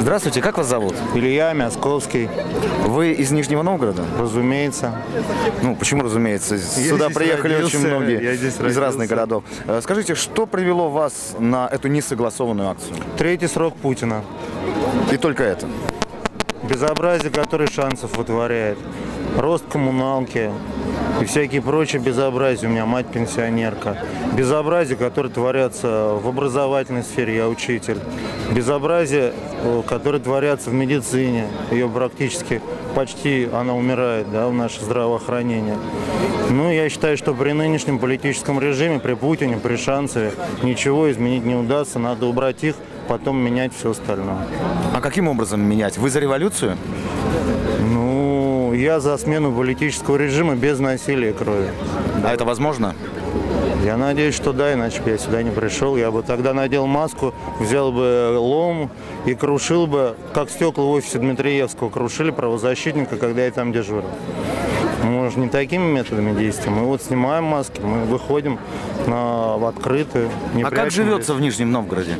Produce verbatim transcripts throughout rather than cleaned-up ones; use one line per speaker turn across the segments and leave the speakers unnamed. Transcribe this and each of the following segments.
Здравствуйте, как вас зовут?
Илья Мясковский.
Вы из Нижнего Новгорода?
Разумеется.
Ну, почему разумеется? Сюда
здесь
приехали
родился,
очень многие
я здесь
из
родился.
разных городов. Э, Скажите, что привело вас на эту несогласованную акцию?
Третий срок Путина.
И только это?
Безобразие, которое Шанцев вытворяет. Рост коммуналки и всякие прочие безобразия. У меня мать пенсионерка. Безобразия, которые творятся в образовательной сфере, я учитель. Безобразия, которые творятся в медицине. Ее практически почти она умирает, да, в наше здравоохранение. Ну, я считаю, что при нынешнем политическом режиме, при Путине, при Шанцеве ничего изменить не удастся. Надо убрать их, потом менять все остальное.
А каким образом менять? Вы за революцию?
Ну, я за смену политического режима без насилия и крови.
А это возможно?
Я надеюсь, что да, иначе бы я сюда не пришел. Я бы тогда надел маску, взял бы лом и крушил бы, как стекла в офисе Дмитриевского крушили правозащитника, когда я там дежурил. Мы же не такими методами действуем. Мы вот снимаем маски, мы выходим на, в открытую.
А как живется в Нижнем Новгороде?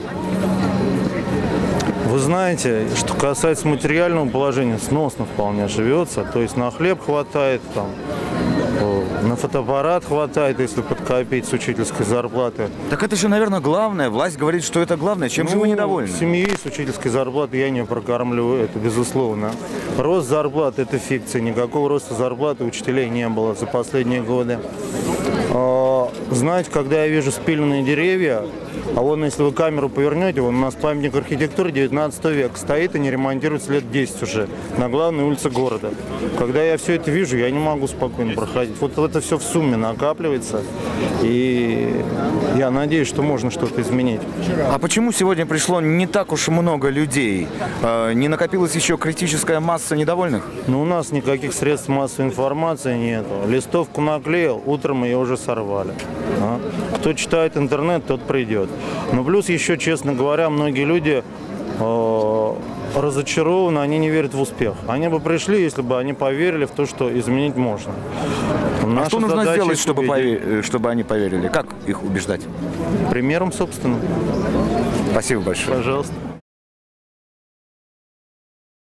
Вы знаете, что касается материального положения, сносно вполне живется. То есть на хлеб хватает, там, на фотоаппарат хватает, если подкопить с учительской зарплаты.
Так это же, наверное, главное. Власть говорит, что это главное. Чем
ну,
же вы недовольны?
Семьи с учительской зарплаты я не прокармливаю, это безусловно. Рост зарплат – это фикция. Никакого роста зарплаты учителей не было за последние годы. Знаете, когда я вижу спиленные деревья, а вон, если вы камеру повернете, вон у нас памятник архитектуры девятнадцатого века стоит и не ремонтируется лет десять уже на главной улице города. Когда я все это вижу, я не могу спокойно проходить. Вот это все в сумме накапливается, и я надеюсь, что можно что-то изменить.
А почему сегодня пришло не так уж много людей? Не накопилась еще критическая масса недовольных?
Ну, у нас никаких средств массовой информации нет. Листовку наклеил, утром ее уже сорвали. А? Кто читает интернет, тот придет. Но плюс еще, честно говоря, многие люди э, разочарованы, они не верят в успех. Они бы пришли, если бы они поверили в то, что изменить можно.
А что нужно сделать, чтобы,
победить.
чтобы они поверили? Как их убеждать?
Примером, собственно.
Спасибо большое.
Пожалуйста.